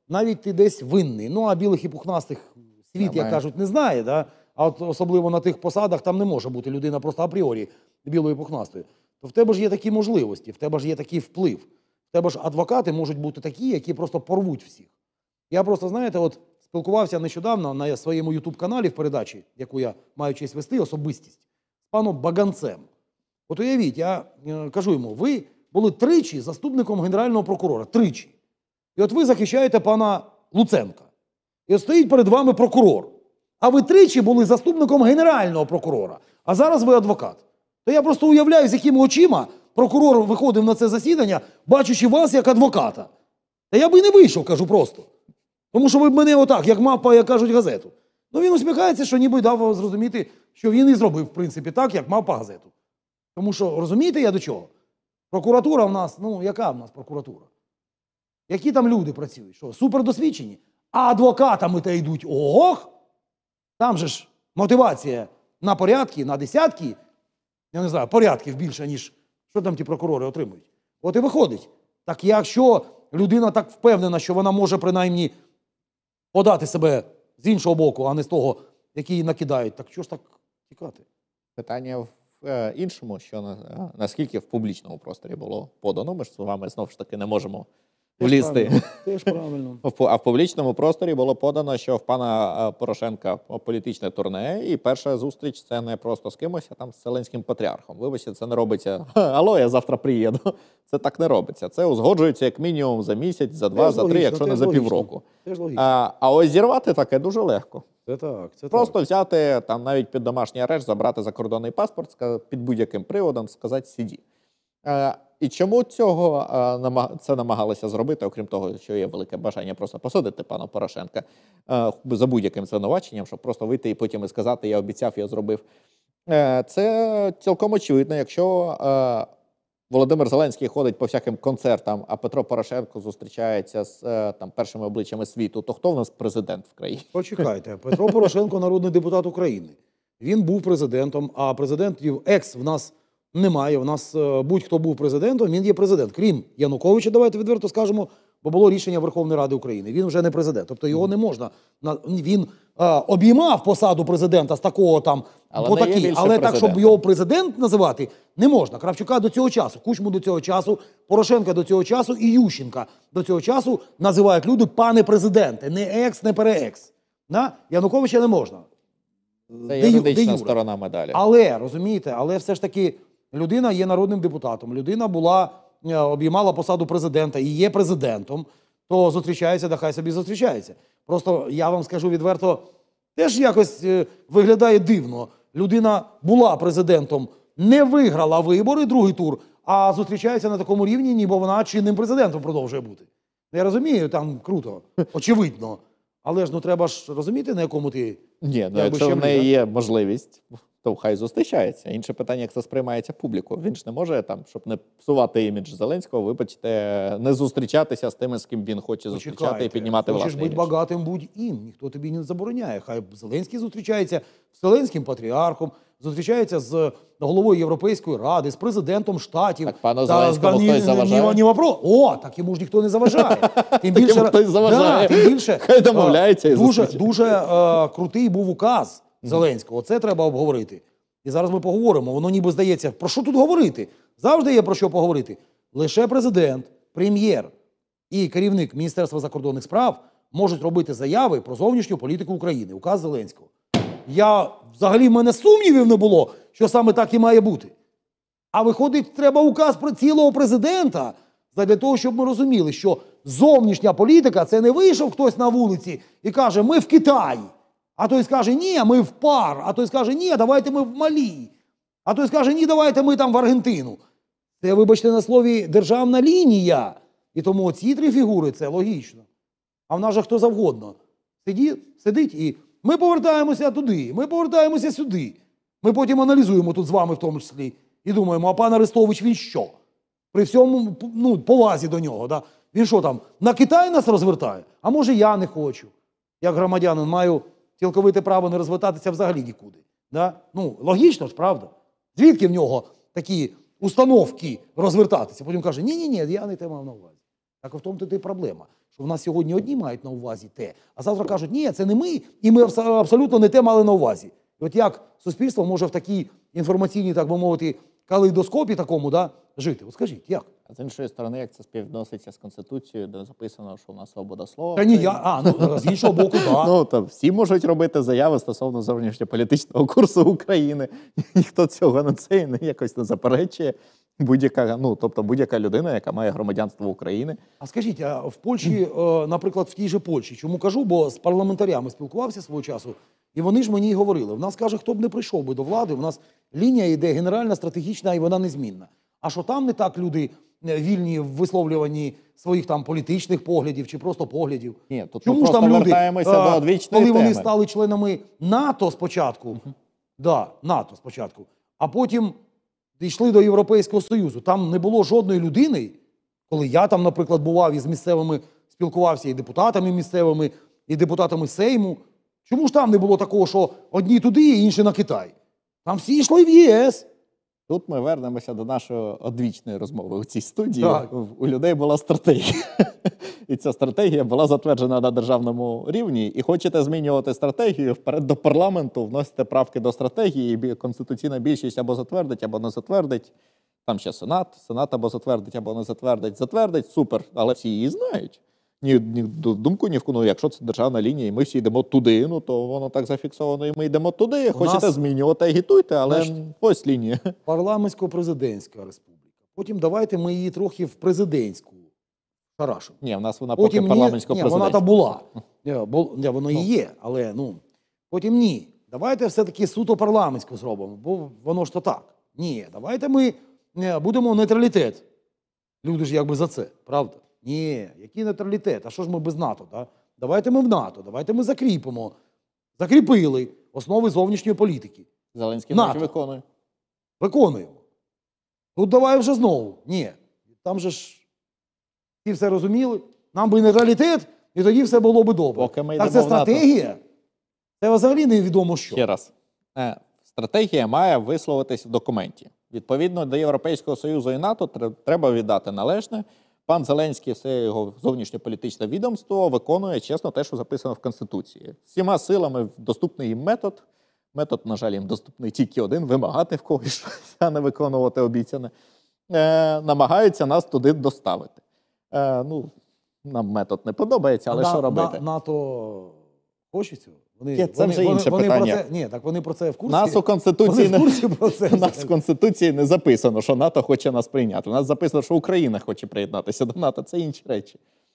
навіть ти десь винний. Ну, а білих і пухнастих світ, як Немає. кажуть, не знає. Да? А от особливо на тих посадах там не може бути людина просто апріорі білою і пухнастою. То в тебе ж є такі можливості, в тебе ж є такий вплив. В тебе ж адвокати можуть бути такі, які просто порвуть всіх. Я просто, знаєте, от спілкувався нещодавно на своєму ютуб-каналі в передачі, яку я маю честь вести, особистість, з паном Баганцем. От уявіть, я е, кажу йому, ви були тричі заступником генерального прокурора. Тричі. І от ви захищаєте пана Луценка. І от стоїть перед вами прокурор. А ви тричі були заступником генерального прокурора. А зараз ви адвокат. То я просто уявляю, з якими очима прокурор виходив на це засідання, бачачи вас як адвоката. Та я би і не вийшов, кажу просто. Тому що ви б мене отак, як мавпа, як кажуть, газету. Ну він усміхається, що ніби дав вам зрозуміти, що він і зробив, в принципі, так, як мавпа газету. Тому що, розумієте я до чого? Прокуратура в нас, ну яка в нас прокуратура? Які там люди працюють? Що, супердосвідчені? А адвокатами-то йдуть, ох! Там же ж мотивація на порядки, на десятки, я не знаю, порядків більше, ніж що там ті прокурори отримують. От і виходить. Так якщо людина так впевнена, що вона може принаймні подати себе з іншого боку, а не з того, який її накидають, так що ж так тікати? Питання в е, іншому, що на, е, наскільки в публічному просторі було подано, ми ж з вами знову ж таки не можемо влізти. Теж правильно. В- А в публічному просторі було подано, що в пана е, Порошенка політичне турне, і перша зустріч це не просто з кимось, а там з Вселенським патріархом. Вибачте, це не робиться. «Ха, алло, я завтра приїду. Це так не робиться. Це узгоджується як мінімум за місяць, за два, Теж за три, логічно, якщо не теж за логічно. півроку. Теж логічно. А, а ось зірвати таке дуже легко. Це так, це Просто так. взяти там навіть під домашній арешт, забрати закордонний паспорт, ска- під будь-яким приводом, сказати «сіді». Е, і чому цього е, нама- це намагалися зробити, окрім того, що є велике бажання просто посадити пана Порошенка е, за будь-яким звинуваченням, щоб просто вийти і потім і сказати «я обіцяв, я зробив». Е, це цілком очевидно, якщо е, Володимир Зеленський ходить по всяким концертам, а Петро Порошенко зустрічається з е, там, першими обличчями світу, то хто в нас президент в країні? Почекайте, Петро Порошенко – народний депутат України. Він був президентом, а президентів екс в нас немає. В нас е, будь-хто був президентом, він є президент. Крім Януковича, давайте відверто скажемо, бо було рішення Верховної Ради України. Він вже не президент. Тобто його не можна... на- Він е, обіймав посаду президента з такого там, Але по не є такій, більше але так, щоб президентом. його президент називати, не можна. Кравчука до цього часу, Кучму до цього часу, Порошенка до цього часу і Ющенка до цього часу називають люди пане президенте. Не екс, не переекс. На? Януковича не можна. Це Де ю- де юридична юре. сторона медалі. Але, розумієте, але все ж таки людина є народним депутатом, людина була, е, обіймала посаду президента і є президентом, то зустрічається, да хай собі зустрічається. Просто я вам скажу відверто, теж якось е, виглядає дивно. Людина була президентом, не виграла вибори, другий тур, а зустрічається на такому рівні, ніби вона чинним президентом продовжує бути. Я розумію, там круто, очевидно. Але ж ну треба ж розуміти, на якому ти... Ні, ну якби якщо в щемлі, неї да? є можливість, то хай зустрічається. Інше питання, як це сприймається публіку. Він ж не може там, щоб не псувати імідж Зеленського, вибачте, не зустрічатися з тими, з ким він хоче зустрічати і Почекайте, піднімати хочеш власний бути імідж. багатим, будь їм. Ніхто тобі не забороняє. Хай Зеленський зустрічається з Вселенським патріархом, зустрічається з головою Європейської ради, з президентом штатів. Так пану Та, Зеленському ні- хтось ні- заважає? Ні, ні вопрос. О, так йому ж ніхто не заважає. Тим Так йому хтось заважає. Да, тим більше Хай домовляється і е, дуже, зустрічається. дуже е, крутий був указ Зеленського. Це треба обговорити. І зараз ми поговоримо. Воно ніби здається, про що тут говорити? Завжди є про що поговорити. Лише президент, прем'єр і керівник Міністерства закордонних справ можуть робити заяви про зовнішню політику України. Указ Зеленського. Я, взагалі, в мене сумнівів не було, що саме так і має бути. А виходить, треба указ про цілого президента, для того, щоб ми розуміли, що зовнішня політика – це не вийшов хтось на вулиці і каже, ми в Китаї. А той скаже, ні, ми в ПАР. А той скаже, ні, давайте ми в Малі. А той скаже, ні, давайте ми там в Аргентину. Це, вибачте, на слові, державна лінія. І тому ці три фігури – це логічно. А в нас же хто завгодно. Сидить, сидить і ми повертаємося туди, ми повертаємося сюди. Ми потім аналізуємо тут з вами в тому числі. І думаємо, а пан Арестович він що? При всьому, ну, повазі до нього. Да? Він що там, на Китай нас розвертає? А може я не хочу. Як громадянин маю цілковите право не розвертатися взагалі нікуди. Да? Ну, логічно ж, правда? Звідки в нього такі установки розвертатися? Потім каже, ні-ні-ні, я не те мав на увазі. Так в тому то й проблема. Що в нас сьогодні одні мають на увазі те, а завтра кажуть, ні, це не ми, і ми абс- абсолютно не те мали на увазі. І от як суспільство може в такій інформаційній, так би мовити, калейдоскопі такому, да, жити? От скажіть, як? А з іншої сторони, як це співвідноситься з Конституцією, де записано, що у нас свобода слова. Та ні, я, а, ну, з іншого боку, так. Ну, то всі можуть робити заяви стосовно зовнішньополітичного курсу України. Ніхто цього на це не якось не заперечує. Будь-яка, ну, тобто будь-яка людина, яка має громадянство України. А скажіть, а в Польщі, е, наприклад, в тій же Польщі, чому кажу, бо з парламентарями спілкувався свого часу, і вони ж мені й говорили, в нас, каже, хто б не прийшов би до влади, в нас лінія йде генеральна, стратегічна, і вона незмінна. А що там не так люди е, вільні в висловлюванні своїх там політичних поглядів чи просто поглядів? Ні, тут ми Чому ж просто там люди, вертаємося е, до одвічної коли вони теми. стали членами НАТО спочатку, да, НАТО спочатку, а потім дійшли до Європейського Союзу. Там не було жодної людини, коли я там, наприклад, бував і з місцевими спілкувався, і депутатами місцевими, і депутатами Сейму. Чому ж там не було такого, що одні туди, а інші на Китай? Там всі йшли в ЄС. Тут ми вернемося до нашої одвічної розмови у цій студії. Так. У людей була стратегія. І ця стратегія була затверджена на державному рівні. І хочете змінювати стратегію, вперед до парламенту вносите правки до стратегії, і бі- конституційна більшість або затвердить, або не затвердить. Там ще Сенат, Сенат або затвердить, або не затвердить. Затвердить, супер, але всі її знають. Ні, ні ду- думку ні в кому, якщо це державна лінія, і ми всі йдемо туди, ну то воно так зафіксовано, і ми йдемо туди. У Хочете нас- змінювати, агітуйте, але Значить, ось лінія. Парламентсько-президентська республіка. Потім давайте ми її трохи в президентську шарашимо. Ні, в нас вона поки Потім ні, ні, парламентсько-президентська. вона та була. Ні, бо, ні, воно і є, але ну, потім ні. Давайте все-таки суто парламентську зробимо, бо воно ж то так. Ні, давайте ми е, будемо нейтралітет. Люди ж якби за це, правда? Ні, який нейтралітет? А що ж ми без НАТО? Да? Давайте ми в НАТО, давайте ми закріпимо. Закріпили основи зовнішньої політики. Зеленський НАТО. так і виконує. Виконуємо. Тут давай вже знову. Ні. Там же ж всі все розуміли. Нам би нейтралітет, і тоді все було би добре. Поки ми Так йдемо це в НАТО. стратегія. Це взагалі невідомо що. Ще раз. Е, Стратегія має висловитись в документі. Відповідно до Європейського Союзу і НАТО тре- треба віддати належне. Пан Зеленський, все його зовнішньополітичне відомство виконує чесно те, що записано в Конституції. Всіма силами доступний їм метод. Метод, на жаль, їм доступний тільки один – вимагати в когось щось, а не виконувати обіцяне. Е, намагаються нас туди доставити. Е, ну, нам метод не подобається, але На- що робити? На, НАТО хоче цього? Вони, Ні, це вони, вже вони, інше вони питання. Про це, ні, так вони про це в курсі. Нас у Конституції Вони в не курсі про це. У нас в Конституції не записано, що НАТО хоче нас прийняти. У нас записано, що Україна хоче приєднатися до НАТО. Це інші речі.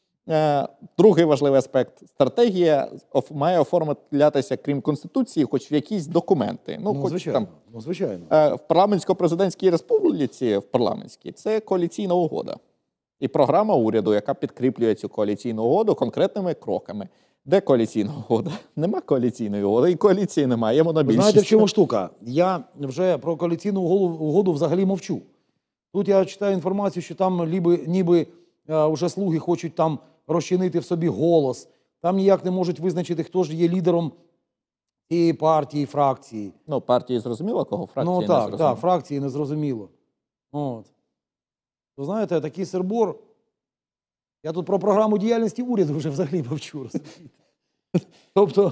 Е, другий важливий аспект. Стратегія оф- має оформлятися, крім Конституції, хоч в якісь документи. Ну, Ну, хоч звичайно. там Ну, звичайно. е, в парламентсько-президентській республіці, в парламентській, це коаліційна угода. І програма уряду, яка підкріплює цю коаліційну угоду конкретними кроками. Де коаліційна угода? Нема коаліційної угоди, і коаліції немає, є Ви монобільшість. знаєте, в чому штука? Я вже про коаліційну угоду, угоду взагалі мовчу. Тут я читаю інформацію, що там ніби, ніби е, вже слуги хочуть там розчинити в собі голос. Там ніяк не можуть визначити, хто ж є лідером цієї партії, фракції. Ну, партії зрозуміло, кого фракції ну не так, зрозуміло. так, фракції не зрозуміло. От. То знаєте, такий сербор. Я тут про програму діяльності уряду вже взагалі мовчу, розумієте? Тобто,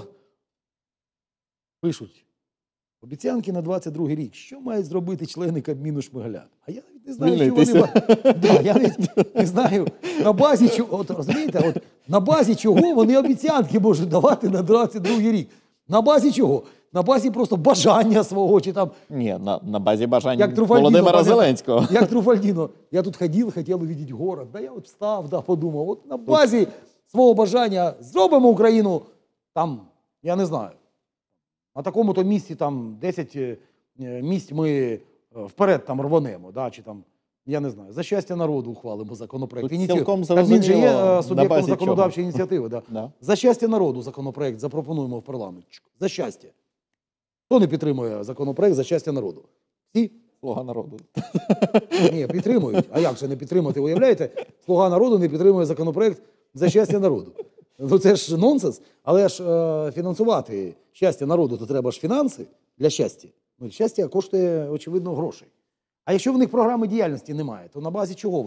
пишуть, обіцянки на двадцять другий рік. Що мають зробити члени Кабміну Шмигаля? А я навіть не знаю, що вони... Звільнитися. Да, я навіть не знаю, на базі чого, от, розумієте, от, на базі чого вони обіцянки можуть давати на двадцять другий рік? На базі чого? На базі просто бажання свого, чи там, Ні, на, на базі бажань як Труфальдіно, Володимира пам'ятаєте? Зеленського. Як Труфальдіно. Я тут ходив, хотів увидеть город. Да я от встав, да, подумав. От на базі свого бажання зробимо Україну, там, я не знаю, на такому-то місці там десять е, місць ми е, вперед там рванемо, да, чи там, я не знаю, за щастя народу ухвалимо законопроект. Тут Ініціюємо. цілком Кабмін же є зрозуміло, е, на суб'єктом базі законодавчої ініціативи. Да. Да. За щастя народу законопроект запропонуємо в парламент. За щастя. Хто не підтримує законопроект за щастя народу? Всі? Слуга народу. Ні, підтримують. А як же не підтримати? Уявляєте, Слуга народу не підтримує законопроект за щастя народу. Ну це ж нонсенс. Але ж е, фінансувати щастя народу, то треба ж фінанси для щастя. Ну, щастя коштує, очевидно, грошей. А якщо в них програми діяльності немає, то на базі чого вони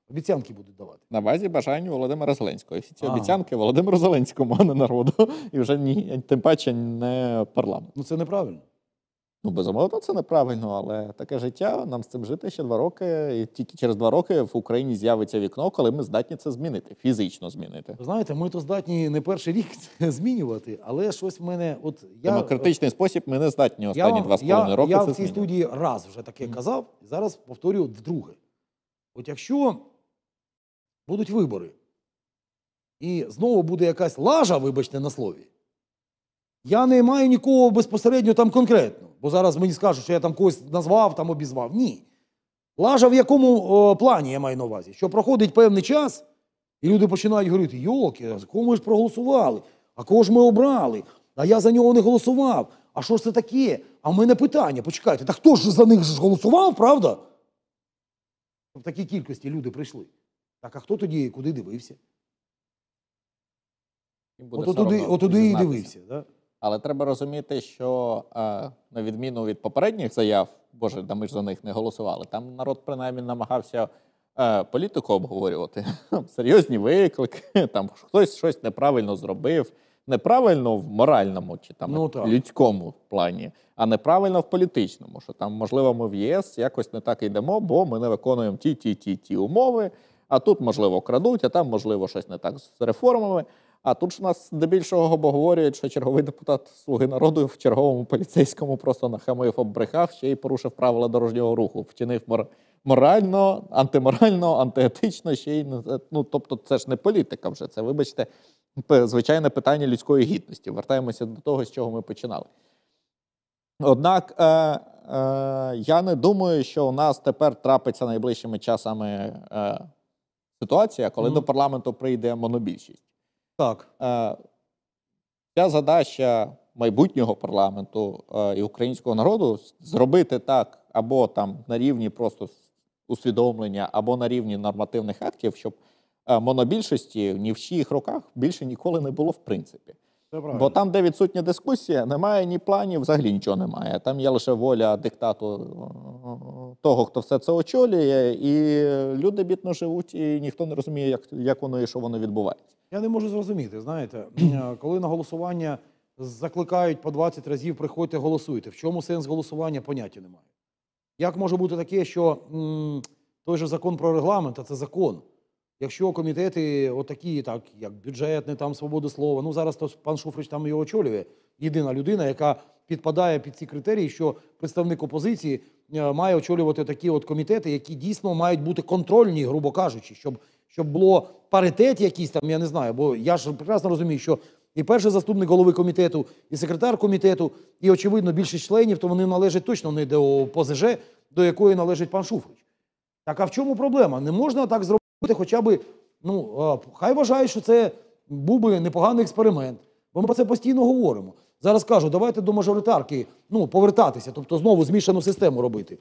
Обіцянки будуть давати. На базі бажання Володимира Зеленського. І всі ці Ага. обіцянки Володимиру Зеленському, а не народу. І вже ні, тим паче не парламент. Ну це неправильно. Ну, безумовно, це неправильно, але таке життя, нам з цим жити ще два роки. І тільки через два роки в Україні з'явиться вікно, коли ми здатні це змінити, фізично змінити. Ви знаєте, ми то здатні не перший рік це змінювати, але щось в мене... От я, Демократичний спосіб ми не здатні я, останні вам- два з половиною я, роки я це в цій змінювати. студії раз вже таке казав, і зараз повторюю вдруге. От якщо будуть вибори, і знову буде якась лажа, вибачте на слові, я не маю нікого безпосередньо там конкретно, бо зараз мені скажуть, що я там когось назвав, там обізвав. Ні. Лажа в якому о, плані я маю на увазі? Що проходить певний час, і люди починають говорити, йолки, за кого ми ж проголосували? А кого ж ми обрали? А я за нього не голосував. А що ж це таке? А в мене питання, почекайте, та хто ж за них ж голосував, правда? В такій кількості люди прийшли. Так, а хто тоді куди дивився? Їм буде От туди, соромно от туди і зізнатися. дивився. Да? Але треба розуміти, що е, на відміну від попередніх заяв, боже, да ми ж за них не голосували, там народ принаймні намагався е, політику обговорювати. Серйозні виклики, там хтось щось неправильно зробив. Неправильно в моральному чи там Ну, так. людському плані, а неправильно в політичному, що там, можливо, ми в ЄС якось не так йдемо, бо ми не виконуємо ті, ті, ті, ті умови, а тут, можливо, крадуть, а там, можливо, щось не так з реформами. А тут ж нас здебільшого обговорюють, що черговий депутат «Слуги народу» в черговому поліцейському просто нахамив, оббрехав, ще й порушив правила дорожнього руху, вчинив мор... морально, антиморально, антиетично, ще й, не- ну, тобто це ж не політика вже, це, вибачте, п- звичайне питання людської гідності. Вертаємося до того, з чого ми починали. Однак е, е, я не думаю, що у нас тепер трапиться найближчими часами е, ситуація, коли Мгм. до парламенту прийде монобільшість. Так. Е, Ця задача майбутнього парламенту е, і українського народу зробити так або там на рівні просто усвідомлення, або на рівні нормативних актів, щоб е, монобільшості ні в чиїх руках більше ніколи не було в принципі. Це правильно. Бо там, де відсутня дискусія, немає ні планів, взагалі нічого немає. Там є лише воля диктату е, того, хто все це очолює, і люди бідно живуть, і ніхто не розуміє, як, як воно і що воно відбувається. Я не можу зрозуміти, знаєте, е, коли на голосування закликають по двадцять разів, приходьте, голосуйте. В чому сенс голосування, поняття немає. Як може бути таке, що м, той же закон про регламент, а це закон. Якщо комітети отакі, так, як бюджетний, там, свобода слова, ну зараз то пан Шуфрич там його очолює, єдина людина, яка підпадає під ці критерії, що представник опозиції е, має очолювати такі от комітети, які дійсно мають бути контрольні, грубо кажучи, щоб, щоб було паритет якийсь там, я не знаю, бо я ж прекрасно розумію, що і перший заступник голови комітету, і секретар комітету, і, очевидно, більшість членів, то вони належать точно не до ПОЗЖ, до якої належить пан Шуфрич. Так а в чому проблема? Не можна так зробити хоча б, ну, а, хай вважають, що це був би непоганий експеримент. Бо ми про це постійно говоримо. Зараз кажу, давайте до мажоритарки, ну, повертатися, тобто знову змішану систему робити.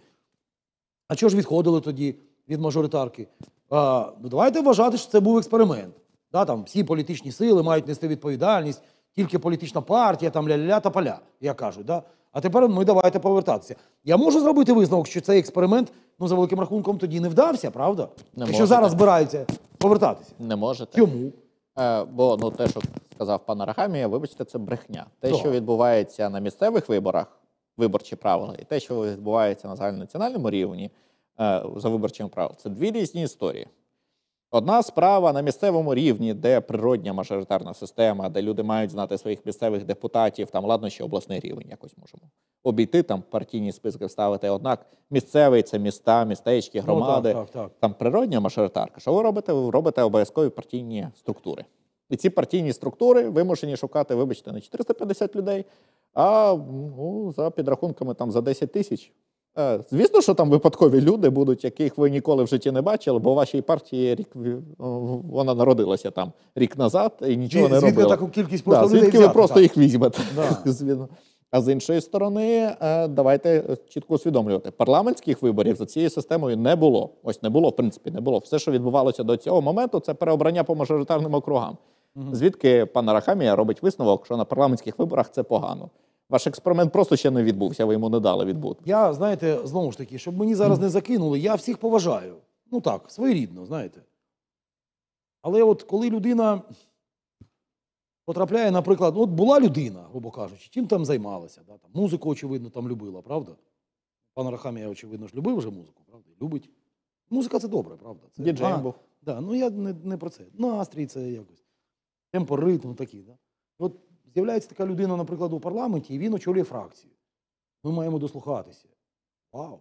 А чого ж відходили тоді від мажоритарки? А, ну, давайте вважати, що це був експеримент. Да, там всі політичні сили мають нести відповідальність, тільки політична партія, там ля-ля-ля та поля, як кажуть. Да? А тепер ми давайте повертатися. Я можу зробити висновок, що цей експеримент, ну, за великим рахунком, тоді не вдався, правда? Не Якщо можете. зараз збираються повертатися. Не можете. Чому? Е, бо ну, те, що сказав пан Арахамія, вибачте, це брехня. Те, Так. що відбувається на місцевих виборах, виборчі правила, і те, що відбувається на загальнонаціональному рівні е, за виборчими правилами, це дві різні історії. Одна справа на місцевому рівні, де природня мажоритарна система, де люди мають знати своїх місцевих депутатів, там, ладно, ще обласний рівень якось можемо обійти, там партійні списки вставити. Однак місцевий – це міста, містечки, громади, Ну, так, так, так. там природня мажоритарка. Що ви робите? Ви робите обов'язкові партійні структури. І ці партійні структури вимушені шукати, вибачте, не чотириста п'ятдесят людей, а ну, за підрахунками там, за десять тисяч. Е, Звісно, що там випадкові люди будуть, яких ви ніколи в житті не бачили, бо у вашій партії рік, вона народилася там рік назад і нічого не Звідки робила. таку кількість Да, просто людей звідки ви взяти, просто так. їх візьмете. Да. Звісно. А з іншої сторони, е, давайте чітко усвідомлювати, парламентських виборів за цією системою не було. Ось не було, в принципі, не було. Все, що відбувалося до цього моменту, це переобрання по мажоритарним округам. Звідки пан Арахамія робить висновок, що на парламентських виборах це погано. Ваш експеримент просто ще не відбувся, ви йому не дали відбути. Я, знаєте, знову ж таки, щоб мені зараз не закинули, я всіх поважаю. Ну так, своєрідно, знаєте. Але от коли людина потрапляє, наприклад, от була людина, грубо кажучи, чим там займалася, да? Там, музику, очевидно, там любила, правда? Пан Арахамія, очевидно, ж любив вже музику, правда? Любить. Музика – це добре, правда? Це, Діджеєм а, був. Да, ну я не, не про це. Настрій це якось. Темпо, ритм такий. Да? От з'являється така людина, наприклад, у парламенті, і він очолює фракцію. Ми маємо дослухатися. Вау!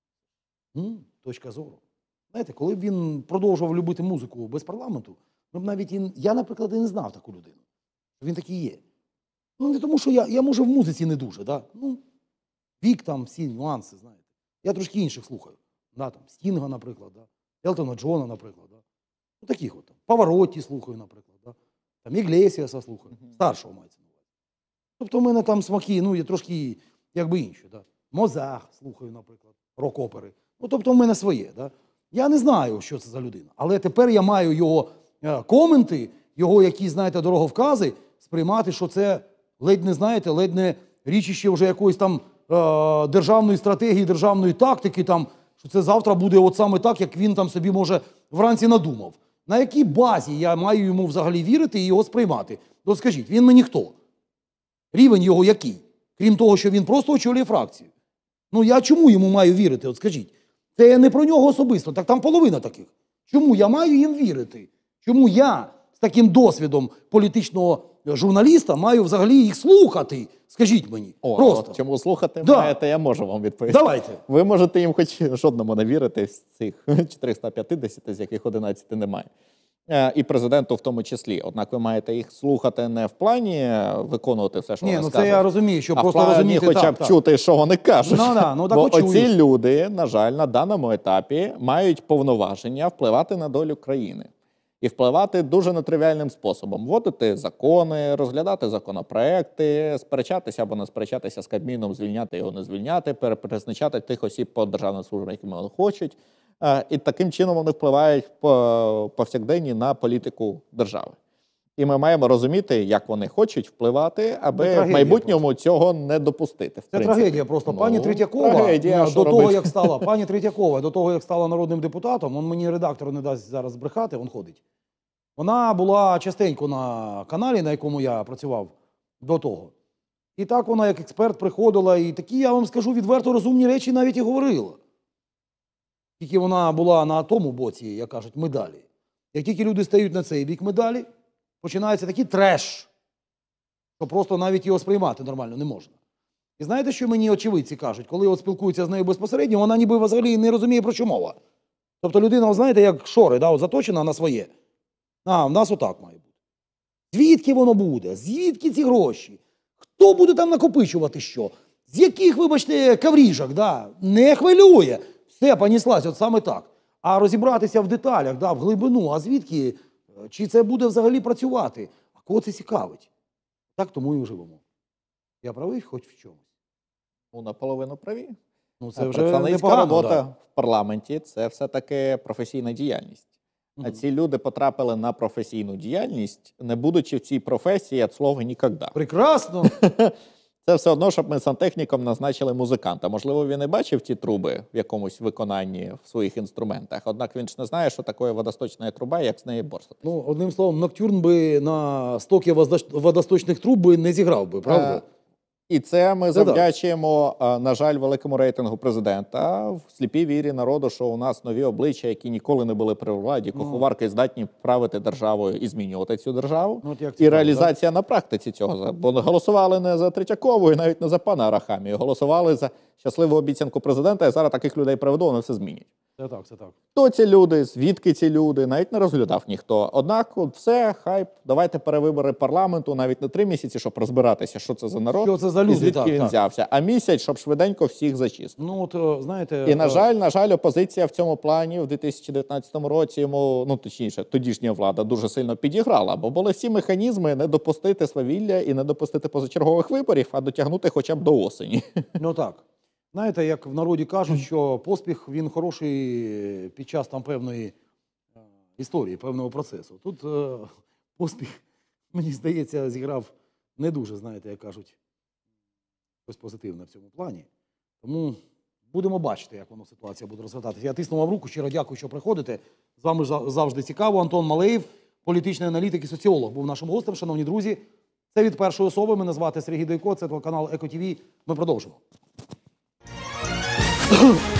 М, точка зору. Знаєте, коли б він продовжував любити музику без парламенту, ми б навіть і, я, наприклад, і не знав таку людину. Він такий є. Ну, не тому, що я, я може, в музиці не дуже, да? Ну, вік там, всі нюанси, знаєте. Я трошки інших слухаю. Да, там, Стінга, наприклад, да? Елтона Джона, наприклад. Да? Ну, таких от. Там. Паваротті слухаю, наприклад. Да? Там Іглесіаса слухаю. Старшого мається на увазі. Тобто в мене там смаки, ну, є трошки, якби інші. Да? Мозах слухаю, наприклад, рок-опери. Ну, тобто в мене своє. Да? Я не знаю, що це за людина. Але тепер я маю його е, коменти, його якісь, знаєте, дороговкази, сприймати, що це ледь не, знаєте, ледь не річище вже якоїсь там е, державної стратегії, державної тактики, там, що це завтра буде от саме так, як він там собі, може, вранці надумав. На якій базі я маю йому взагалі вірити і його сприймати? От скажіть, він мені хто? Рівень його який? Крім того, що він просто очолює фракцію. Ну я чому йому маю вірити? От скажіть. Це не про нього особисто, так там половина таких. Чому я маю їм вірити? Чому я з таким досвідом політичного журналіста маю взагалі їх слухати? Скажіть мені. О, просто. От чому слухати Да. маєте, я можу вам відповісти. Давайте. Ви можете їм хоч жодному не вірити з цих чотириста п'ятдесят, з яких одинадцять немає. Е, І президенту в тому числі. Однак ви маєте їх слухати не в плані виконувати все, що Ні, вони ну скажуть, це я розумію, що а просто в плані розуміти. хоча так, б так. чути, що вони кажуть. Ну, да, ну, так Бо почую. оці люди, на жаль, на даному етапі мають повноваження впливати на долю країни. І впливати дуже нетривіальним способом. Вводити закони, розглядати законопроекти, сперечатися або не сперечатися з Кабміном, звільняти його, не звільняти, перепризначати тих осіб по державним службам, які вони хочуть. Е, І таким чином вони впливають по- повсякденні на політику держави. І ми маємо розуміти, як вони хочуть впливати, аби Це трагедія в майбутньому цього не допустити. В Це принципі. трагедія просто. Пані Ну, Третьякова, трагедія, е, що до того, робити? як стала, пані Третьякова, до того, як стала народним депутатом, он мені редактор не дасть зараз збрехати, він ходить. Вона була частенько на каналі, на якому я працював до того. І так вона, як експерт, приходила, і такі, я вам скажу, відверто розумні речі навіть і говорила. Тільки вона була на тому боці, як кажуть, медалі. Як тільки люди стають на цей бік медалі, починається такий треш, що просто навіть його сприймати нормально не можна. І знаєте, що мені очевидці кажуть? Коли от спілкуються з нею безпосередньо, вона ніби взагалі не розуміє, про що мова. Тобто людина, знаєте, як шори, да, от заточена на своє. А, в нас отак має бути. Звідки воно буде? Звідки ці гроші? Хто буде там накопичувати що? З яких, вибачте, кавріжок? Да? Не хвилює. Все, поніслась, от саме так. А розібратися в деталях, да, в глибину, а звідки, чи це буде взагалі працювати? А кого це цікавить? Так тому і живемо. Я правий хоч в чомусь. Ну, наполовину праві. Ну, це вже Представницька непогано, робота да. в парламенті – це все-таки професійна діяльність. А Мгм. ці люди потрапили на професійну діяльність, не будучи в цій професії від слова ніколи. Прекрасно. Це все одно, щоб ми сантехніком назначили музиканта. Можливо, він і бачив ті труби в якомусь виконанні в своїх інструментах, однак він ж не знає, що таке водосточна труба, як з неї борстати. Ну, одним словом, Ноктюрн би на стокі воздоч- водосточних труб би не зіграв би, правда? Е, І це ми Це завдячуємо, е, на жаль, великому рейтингу президента, в сліпій вірі народу, що у нас нові обличчя, які ніколи не були при владі, куховарки здатні правити державою і змінювати цю державу. Ну, от як І цікаво, реалізація на практиці цього. Бо голосували не за Третьякову і навіть не за пана Арахамію. Голосували за щасливу обіцянку президента, і зараз таких людей приведу, вони все змінять. Це так, це так. Хто ці люди, звідки ці люди, навіть не розглядав ніхто. Однак, от все, хайп, давайте перевибори парламенту, навіть не три місяці, щоб розбиратися, що це за народ, Що це за люди, і звідки так, він так. взявся, а місяць, щоб швиденько всіх зачистити. Ну, от, е, знаєте... І, на е, жаль, на жаль, опозиція в цьому плані в дві тисячі дев'ятнадцятому році йому, ну, точніше, тодішня влада дуже сильно підіграла, бо були всі механізми не допустити свавілля і не допустити позачергових виборів, а дотягнути хоча б до осені. Ну так. Знаєте, як в народі кажуть, що поспіх, він хороший під час там певної е, історії, певного процесу. Тут е, поспіх, мені здається, зіграв не дуже, знаєте, як кажуть, щось позитивне в цьому плані. Тому Будемо бачити, як воно ситуація буде розгортатися. Я тисну вам руку, щиро дякую, що приходите. З вами за- завжди цікаво. Антон Малеєв, політичний аналітик і соціолог, був нашим гостем. Шановні друзі, це від першої особи. Мене звати Сергій Дейко, це телеканал Еко ТІВІ. Ми продовжимо.